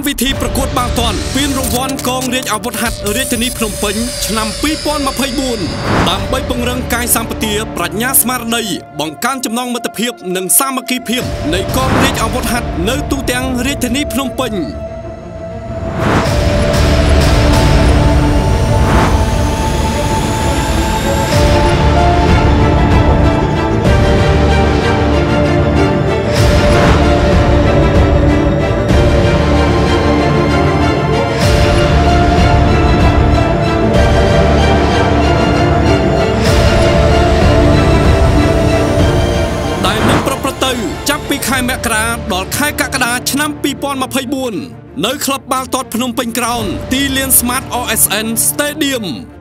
ពិធីប្រកួតបាល់ទាត់ពានរង្វាន់កងរាជអាវុធហត្ថរាជធានីភ្នំពេញឆ្នាំ2024ដើម្បីពង្រឹងកាយសម្បទាប្រាជ្ញាស្មារតីបង្កើនចំណងមិត្តភាពនិងសាមគ្គីភាពនៃកងរាជអាវុធហត្ថនៅទូទាំងរាជធានីភ្នំពេញចាប់ពីខែមករាដល់ខែកក្កដាឆ្នាំ2024នៅក្លឹបបាល់ទាត់ភ្នំពេញក្រោនទីលាន Smart OSN Stadium